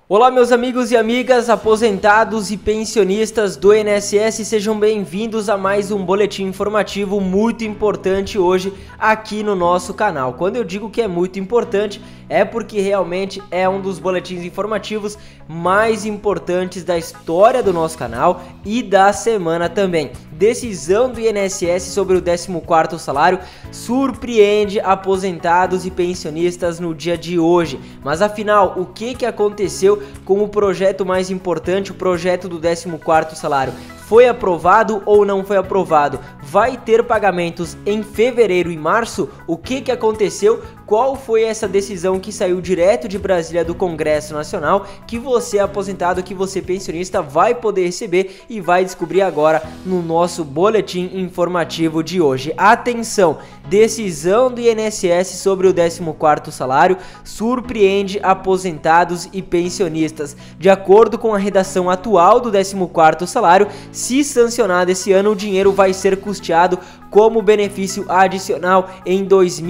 Olá meus amigos e amigas, aposentados e pensionistas do INSS, sejam bem-vindos a mais um boletim informativo muito importante hoje aqui no nosso canal. Quando eu digo que é muito importante, é porque realmente é um dos boletins informativos mais importantes da história do nosso canal e da semana também. Decisão do INSS sobre o 14º salário surpreende aposentados e pensionistas no dia de hoje. Mas afinal, o que aconteceu com o projeto mais importante, o projeto do 14º salário? Foi aprovado ou não foi aprovado? Vai ter pagamentos em fevereiro e março? O que aconteceu? Qual foi essa decisão que saiu direto de Brasília do Congresso Nacional que você aposentado, que você pensionista vai poder receber e vai descobrir agora no nosso boletim informativo de hoje. Atenção! Decisão do INSS sobre o 14º salário surpreende aposentados e pensionistas. De acordo com a redação atual do 14º salário, se sancionado esse ano, o dinheiro vai ser custeado como benefício adicional em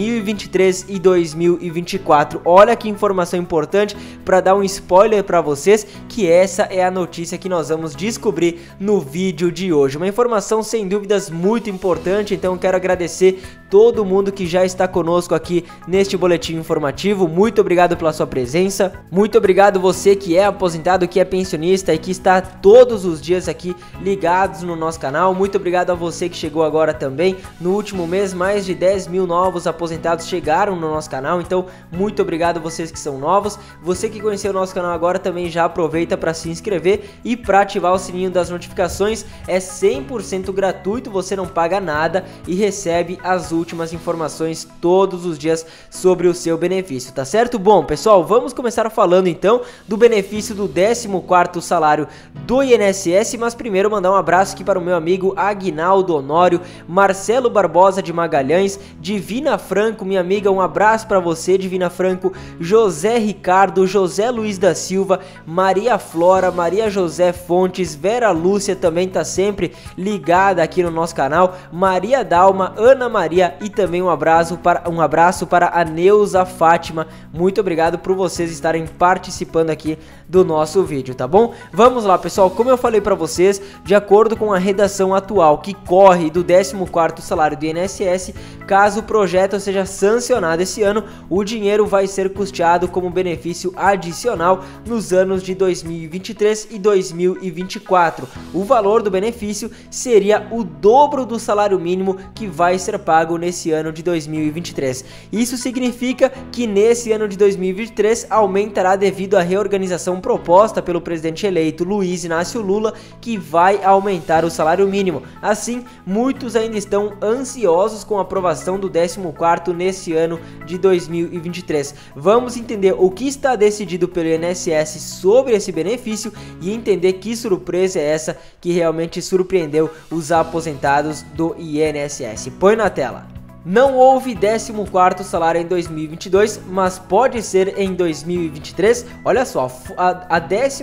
2023 e 2024. Olha que informação importante para dar um spoiler para vocês, que essa é a notícia que nós vamos descobrir no vídeo de hoje. Uma informação sem dúvidas muito importante, então quero agradecer todo mundo que já está conosco aqui neste boletim informativo. Muito obrigado pela sua presença, muito obrigado você que é aposentado, que é pensionista e que está todos os dias aqui ligados no nosso canal. Muito obrigado a você que chegou agora também. No último mês, mais de 10 mil novos aposentados chegaram no nosso canal, então muito obrigado a vocês que são novos. Você que conheceu o nosso canal agora também já aproveita para se inscrever e para ativar o sininho das notificações. É 100% gratuito, você não paga nada e recebe as últimas informações todos os dias sobre o seu benefício, tá certo? Bom, pessoal, vamos começar falando então do benefício do 14º salário do INSS, mas primeiro mandar um abraço aqui para o meu amigo Aguinaldo Honório, Marcelo Barbosa de Magalhães, Divina Franco, minha amiga, um abraço para você, Divina Franco, José Ricardo, José Luiz da Silva, Maria Flora, Maria José Fontes, Vera Lúcia também tá sempre ligada aqui no nosso canal, Maria Dalma, Ana Maria e também um abraço para a Neuza Fátima. Muito obrigado por vocês estarem participando aqui do nosso vídeo, tá bom? Vamos lá, pessoal, como eu falei para vocês, de acordo com a redação atual que corre do 14º salário do INSS, caso o projeto seja sancionado esse ano, o dinheiro vai ser custeado como benefício adicional nos anos de 2023 e 2024. O valor do benefício seria o dobro do salário mínimo que vai ser pago nesse ano de 2023. Isso significa que nesse ano de 2023 aumentará devido à reorganização proposta pelo presidente eleito Luiz Inácio Lula, que vai aumentar o salário mínimo. Assim, muitos ainda estão ansiosos com a aprovação do 14º nesse ano de 2023. Vamos entender o que está decidido pelo INSS sobre esse benefício e entender que surpresa é essa que realmente surpreendeu os aposentados do INSS. Põe na tela. Não houve 14º salário em 2022, mas pode ser em 2023. Olha só, a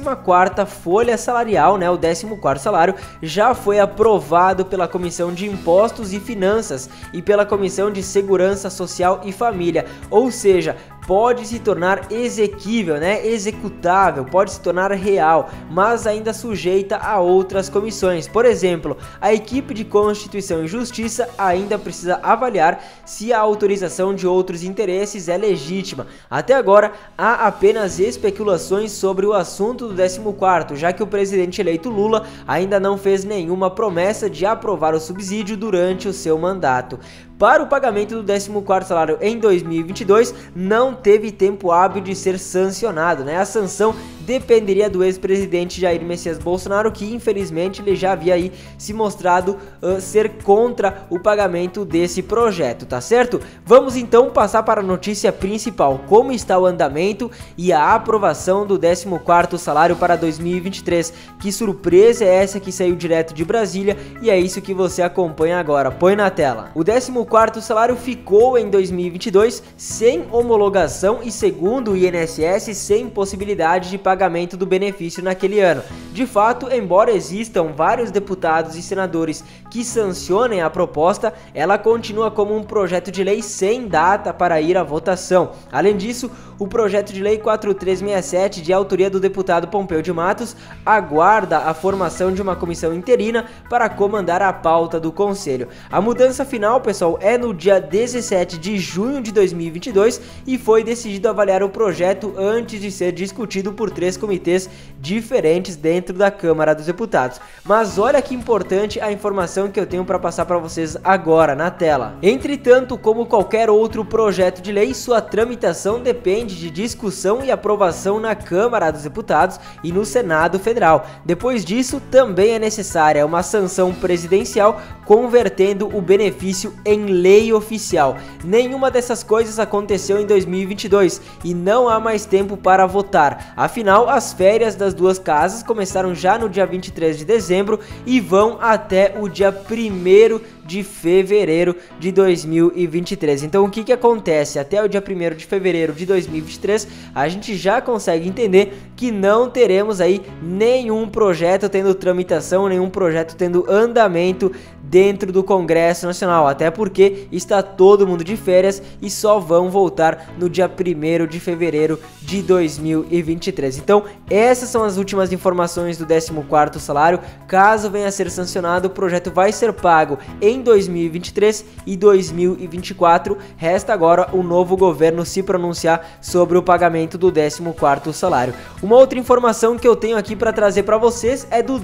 14ª folha salarial, né, o 14º salário, já foi aprovado pela Comissão de Impostos e Finanças e pela Comissão de Segurança Social e Família, ou seja, pode se tornar exequível, né, executável, pode se tornar real, mas ainda sujeita a outras comissões. Por exemplo, a equipe de Constituição e Justiça ainda precisa avaliar se a autorização de outros interesses é legítima. Até agora, há apenas especulações sobre o assunto do 14º, já que o presidente eleito Lula ainda não fez nenhuma promessa de aprovar o subsídio durante o seu mandato. Para o pagamento do 14º salário em 2022, não teve tempo hábil de ser sancionado, né? A sanção dependeria do ex-presidente Jair Messias Bolsonaro, que infelizmente ele já havia aí se mostrado ser contra o pagamento desse projeto, tá certo? Vamos então passar para a notícia principal, como está o andamento e a aprovação do 14º salário para 2023. Que surpresa é essa que saiu direto de Brasília e é isso que você acompanha agora. Põe na tela. O 14º salário ficou em 2022 sem homologação e, segundo o INSS, sem possibilidade de pagamento do benefício naquele ano. De fato, embora existam vários deputados e senadores que sancionem a proposta, ela continua como um projeto de lei sem data para ir à votação. Além disso, o projeto de lei 4367, de autoria do deputado Pompeu de Matos, aguarda a formação de uma comissão interina para comandar a pauta do Conselho. A mudança final, pessoal, é no dia 17 de junho de 2022 e foi decidido avaliar o projeto antes de ser discutido por 3 comitês diferentes dentro da Câmara dos Deputados. Mas olha que importante a informação que eu tenho para passar para vocês agora na tela. Entretanto, como qualquer outro projeto de lei, sua tramitação depende de discussão e aprovação na Câmara dos Deputados e no Senado Federal. Depois disso, também é necessária uma sanção presidencial convertendo o benefício em lei oficial. Nenhuma dessas coisas aconteceu em 2022 e não há mais tempo para votar. Afinal, as férias das duas casas começaram já no dia 23 de dezembro e vão até o dia 1º de fevereiro de 2023. Então o que acontece? Até o dia 1º de fevereiro de 2023 a gente já consegue entender que não teremos aí nenhum projeto tendo tramitação, nenhum projeto tendo andamento dentro do Congresso Nacional, até porque está todo mundo de férias e só vão voltar no dia 1º de fevereiro de 2023. Então essas são as últimas informações do 14º salário. Caso venha a ser sancionado, o projeto vai ser pago em 2023 e 2024. Resta agora o novo governo se pronunciar sobre o pagamento do 14º salário. Uma outra informação que eu tenho aqui para trazer para vocês é do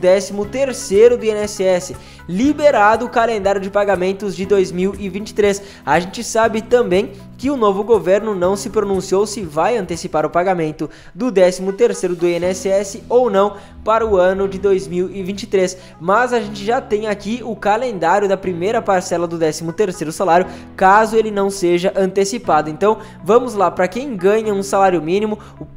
13º do INSS, liberado o calendário de pagamentos de 2023. A gente sabe também que o novo governo não se pronunciou se vai antecipar o pagamento do 13º do INSS ou não para o ano de 2023, mas a gente já tem aqui o calendário da primeira parcela do 13º salário, caso ele não seja antecipado. Então vamos lá, para quem ganha um salário mínimo,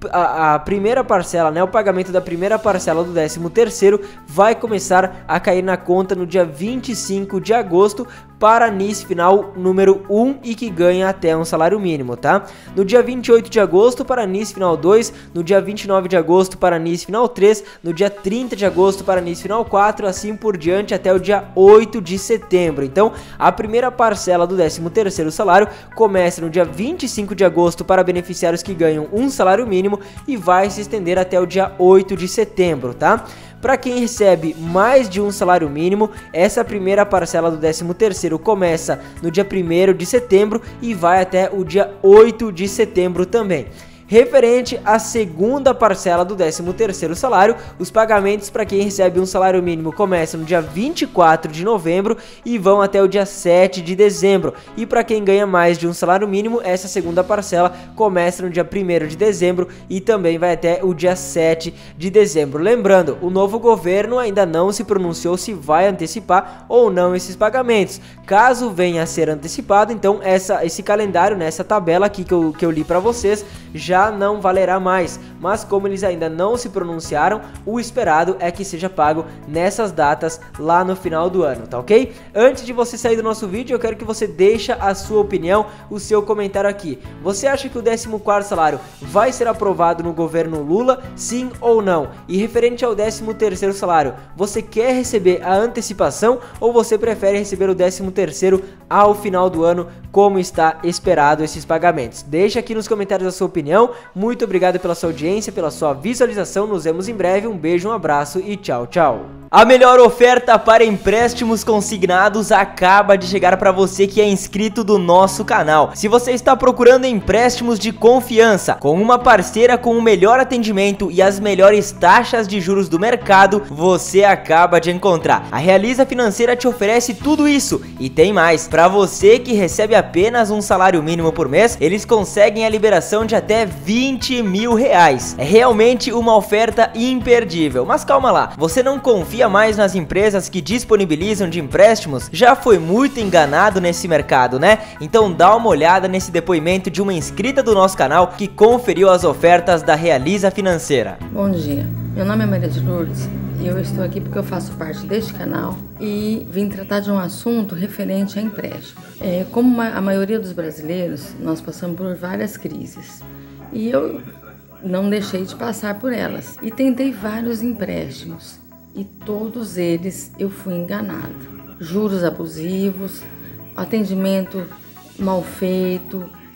a primeira parcela, né, o pagamento da primeira parcela do 13º vai começar a cair na conta no dia 25 de agosto para NIS final número 1 e que ganha até um salário mínimo, tá? No dia 28 de agosto para NIS final 2, no dia 29 de agosto para NIS final 3, no dia 30 de agosto para NIS final 4, assim por diante até o dia 8 de setembro. Então, a primeira parcela do 13º salário começa no dia 25 de agosto para beneficiários que ganham um salário mínimo e vai se estender até o dia 8 de setembro, tá? Para quem recebe mais de um salário mínimo, essa primeira parcela do 13º começa no dia 1º de setembro e vai até o dia 8 de setembro também. Referente à segunda parcela do 13º salário, os pagamentos para quem recebe um salário mínimo começam no dia 24 de novembro e vão até o dia 7 de dezembro. E para quem ganha mais de um salário mínimo, essa segunda parcela começa no dia 1º de dezembro e também vai até o dia 7 de dezembro. Lembrando, o novo governo ainda não se pronunciou se vai antecipar ou não esses pagamentos. Caso venha a ser antecipado, então esse calendário, nessa tabela aqui que eu li para vocês, já não valerá mais, mas como eles ainda não se pronunciaram, o esperado é que seja pago nessas datas lá no final do ano, tá ok? Antes de você sair do nosso vídeo, eu quero que você deixe a sua opinião, o seu comentário aqui. Você acha que o 14º salário vai ser aprovado no governo Lula, sim ou não? E referente ao 13º salário, você quer receber a antecipação ou você prefere receber o 13º ao final do ano, como está esperado esses pagamentos? Deixa aqui nos comentários a sua opinião. Muito obrigado pela sua audiência, pela sua visualização. Nos vemos em breve. Um beijo, um abraço e tchau, tchau. A melhor oferta para empréstimos consignados acaba de chegar para você que é inscrito do nosso canal. Se você está procurando empréstimos de confiança, com uma parceira com o melhor atendimento e as melhores taxas de juros do mercado, você acaba de encontrar. A Realiza Financeira te oferece tudo isso e tem mais. Para você que recebe apenas um salário mínimo por mês, eles conseguem a liberação de até R$20 mil. É realmente uma oferta imperdível. Mas calma lá, você não confia mais nas empresas que disponibilizam de empréstimos? Já foi muito enganado nesse mercado, né? Então dá uma olhada nesse depoimento de uma inscrita do nosso canal que conferiu as ofertas da Realiza Financeira. Bom dia, meu nome é Maria de Lourdes e eu estou aqui porque eu faço parte deste canal e vim tratar de um assunto referente a empréstimo. Como a maioria dos brasileiros, nós passamos por várias crises e eu não deixei de passar por elas e tentei vários empréstimos e todos eles eu fui enganado. Juros abusivos, atendimento mal feito,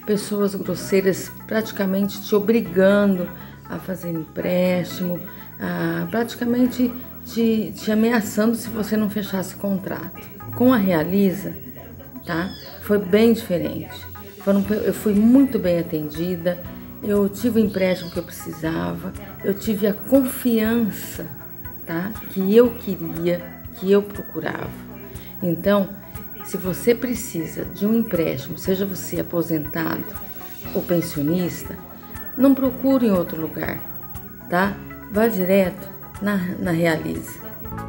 pessoas grosseiras praticamente te obrigando a fazer empréstimo, praticamente te ameaçando se você não fechasse contrato. Com a Realiza, tá? Foi bem diferente. Eu fui muito bem atendida, eu tive o empréstimo que eu precisava, eu tive a confiança, tá? Que eu queria, que eu procurava. Então, se você precisa de um empréstimo, seja você aposentado ou pensionista, não procure em outro lugar, tá? Vá direto na Realiza.